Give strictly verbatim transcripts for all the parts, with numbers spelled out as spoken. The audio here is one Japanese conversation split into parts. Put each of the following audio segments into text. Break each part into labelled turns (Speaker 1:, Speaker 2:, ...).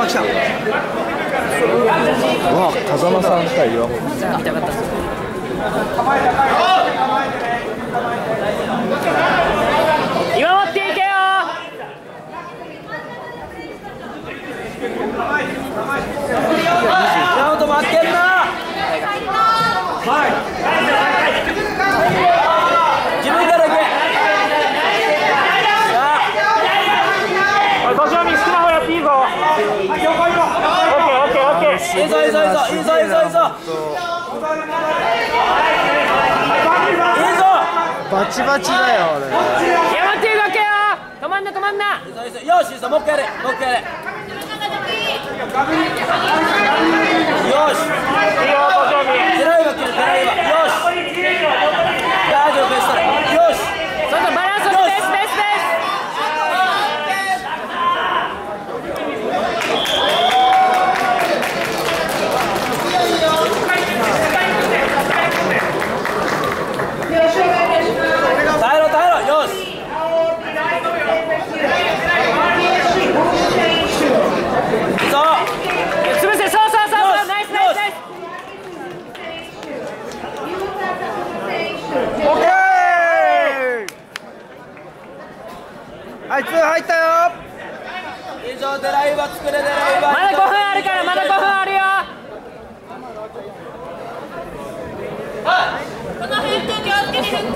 Speaker 1: 来た。うわ、風間さん対岩本。
Speaker 2: 勝ってよかったです。岩本いけよ。
Speaker 3: 岩本待ってんな。はい。自分から行け。
Speaker 4: 年寄り好きな方やっていいぞ。オッケーオッケーオッケーオッケー。
Speaker 3: いいぞいいぞいいぞいいぞいいぞいいぞ。いいぞ。
Speaker 1: バチバチだよ俺。
Speaker 2: 山手動けよ。止まんな止まんな。
Speaker 3: いいぞいいぞ。よしいいぞ、もう一回やれもう一回やれ。よし。
Speaker 4: いいよ年寄り。
Speaker 3: 狙いは切る狙いは。よし。大丈夫ベストだ。よし。
Speaker 2: そのバランスをベースベースベース。
Speaker 3: 耐えろ耐えろ。よし。いいぞ。
Speaker 2: 潰せ。そうそうそうそう。ナイスナイスナイス。
Speaker 1: オッケー。あいつ入ったよ。
Speaker 3: いいぞ。狙いは作れ狙いは。
Speaker 2: まだごふんあるからまだごふんあるよ。
Speaker 5: この辺と気をつけてるって。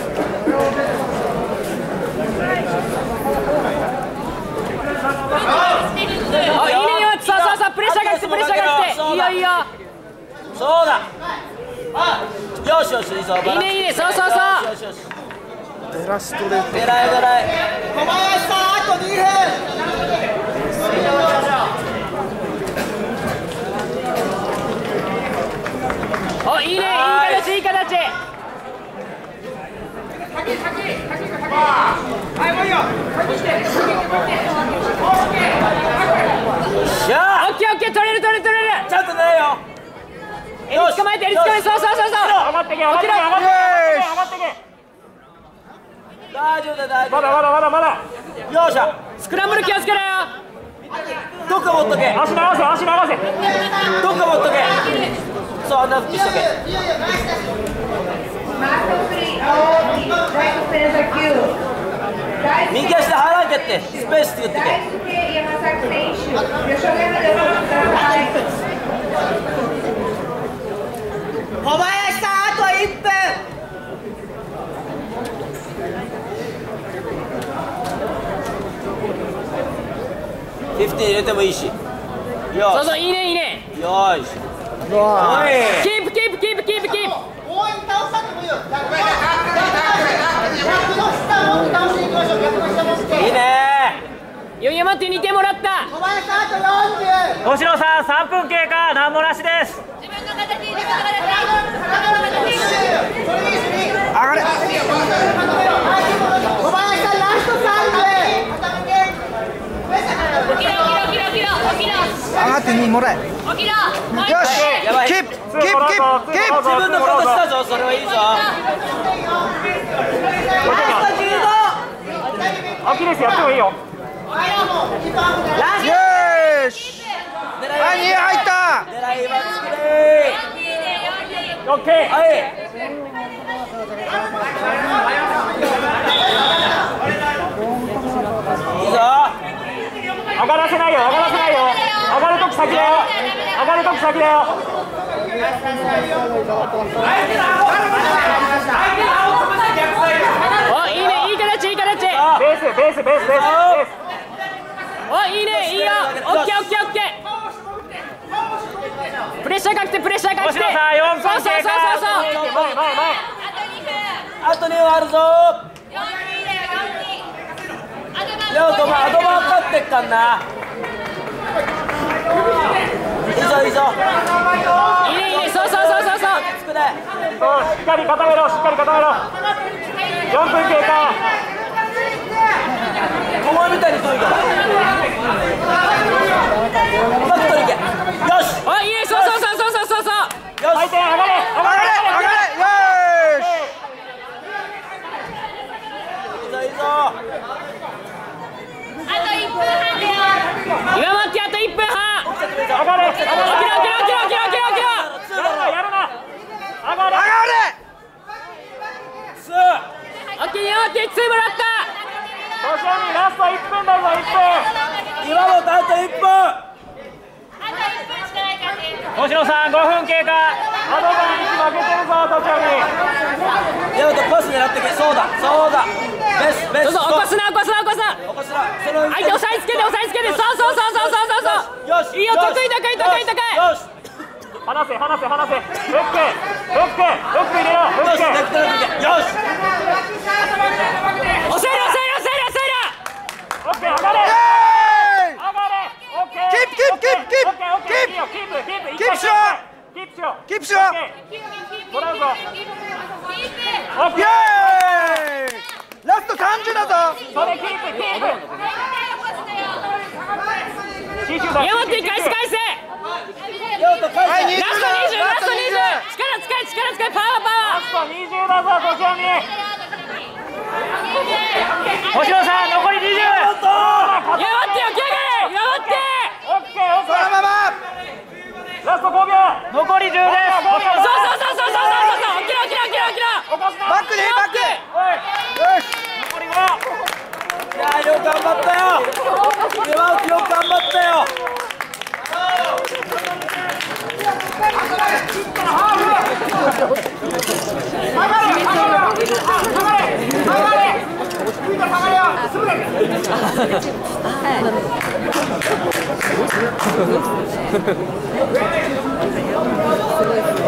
Speaker 2: あ、いいねよ。そうそうそう。プレッシャーが来てプレッシャーが来て。いいよいいよ。
Speaker 3: そうだ。よしよしいいぞ。
Speaker 2: いいねいいね。そうそうそう。
Speaker 3: よしよし。
Speaker 1: デラストレート。
Speaker 3: 狙い狙い。小林さんあとにふん。
Speaker 2: お、いいね。いい形いい形。
Speaker 3: しゃあ。
Speaker 2: オッケーオッケー。取れる取れる取れる。
Speaker 3: ちゃんと狙えよ。
Speaker 2: エリ捕まえてエリ捕まえて。そうそうそうそう。
Speaker 4: 上がってけ上がってけ上がってけ上がってけ。
Speaker 3: 大丈夫だ大丈夫。
Speaker 4: まだまだまだまだ。
Speaker 3: よっしゃ。
Speaker 2: スクランブル気をつけろよ。
Speaker 3: どっか持っとけ。
Speaker 4: 足流せ足流せ。
Speaker 3: どっか持っとけ。そうあんなふうにしとけ。右足で腹蹴ってスペース作ってけ。小林さんあといっぷん。フィフティー入れてもいいし。よ
Speaker 2: そうそう。いいねいいね。
Speaker 3: し。よーし。
Speaker 1: うわ
Speaker 3: おい。
Speaker 2: キープキープキープキープキープ。
Speaker 3: いいね
Speaker 2: いやいや待ってにてんもらった。
Speaker 4: 星野さんさんぷん経過なんもなしです。
Speaker 5: 自分の形自分の形。
Speaker 1: 上がれ。
Speaker 5: 小林さんラストさんぶん。起きろ起きろ起きろ起きろ。
Speaker 1: 上がってにもらえ。
Speaker 5: 起きろ。
Speaker 1: よし。
Speaker 3: やばい。
Speaker 1: キープキープキープキープ。
Speaker 3: 自分の形だぞ。それはいいぞ。ラストじゅうご。
Speaker 4: アキレスやってもいいよ。
Speaker 3: ラスト。
Speaker 1: よし。あ、に入った。
Speaker 3: 狙いは作れ。
Speaker 4: オッケー。
Speaker 3: はい。いいぞ。
Speaker 4: 上がらせないよ上がらせないよ。上がるとき先だよ。上がるとき先だよ。
Speaker 2: お、いいね。いい形いい形。
Speaker 4: ベースベースベースベースベース。
Speaker 2: お、いいねいいよ。オッケーオッケーオッケー。プレッシャーかけてプレッシャーかけて。
Speaker 4: 星野さんよんぷん経過。
Speaker 2: そうそうそうそう。
Speaker 4: 前前前。
Speaker 3: あとにふんあるぞ。レオともアドバン勝ってっかんな。いいぞいいぞ。
Speaker 2: いいねいいね。そうそうそうそうそう。
Speaker 3: 作れ。
Speaker 4: そうしっかり固めろしっかり固めろ。よんぷん経過。
Speaker 3: お前みたいに取りからうまく取りけ。よし。
Speaker 2: お、いいね。そうそうそうそうそうそうそう。
Speaker 3: よし。
Speaker 4: 回転上がれ上がれ
Speaker 1: 上がれ。よし。
Speaker 3: いいぞいいぞ。
Speaker 5: あといっぷんはんだよ。
Speaker 2: 今待ってや
Speaker 4: やるな上がれ
Speaker 1: 上がれ
Speaker 2: オッケーよっていちもらった
Speaker 4: トシヤミラストいっぷんだぞいっぷん
Speaker 3: 今のあといっぷん
Speaker 5: あといっぷんしかないからね。
Speaker 4: 星野さんごふん経過アドバンス負けてるぞトシヤミ
Speaker 3: ヤマトパス狙ってけそうだそうだベスベス
Speaker 2: そうそう起こすな起こすな起こすな
Speaker 3: 起こすなその
Speaker 2: 相手押さえつけて押さえつけてそうそうそうそうそうそうそう
Speaker 3: よし
Speaker 2: いいよ得意得意得意得意
Speaker 3: よし
Speaker 4: 離せ離せ離せフックフックフック入れようフック
Speaker 3: よしレフトレフトよし
Speaker 2: 押せろ押せろ押せろ押せろ
Speaker 4: オッケー上がれ
Speaker 1: イエーイ
Speaker 4: 上がれオッケー
Speaker 1: キープキープキープキープ
Speaker 4: オッケーオッケーいいよキープキープ
Speaker 1: キープしろ
Speaker 4: キープしろ
Speaker 1: キープしろ
Speaker 4: オッケーもらうぞオッ
Speaker 1: イ
Speaker 4: ケー
Speaker 1: エーイラストさんじゅうだぞ
Speaker 4: それキープキープシーシューだ
Speaker 2: ヤマト返し返せ
Speaker 3: ヤマト返
Speaker 1: はい
Speaker 3: せ
Speaker 2: ラストにじゅうラストにじゅう力使え力使えパワーパワ
Speaker 4: ラストにじゅうだぞトシヤミ星野さん残りにじゅう
Speaker 2: ーヤマってよ来やがれヤマって
Speaker 4: オッケーオッケ
Speaker 1: そのまま
Speaker 4: ーラストごびょう残りじゅうです
Speaker 2: そうそうそうそうそうそうそう起きろ起きろ起きろ起きろ
Speaker 4: 起こすな
Speaker 1: バックでバック
Speaker 4: おい
Speaker 1: よし
Speaker 4: 残りご
Speaker 3: いやーよく頑張ったよヤマトよく頑張ったよ
Speaker 4: 上がれ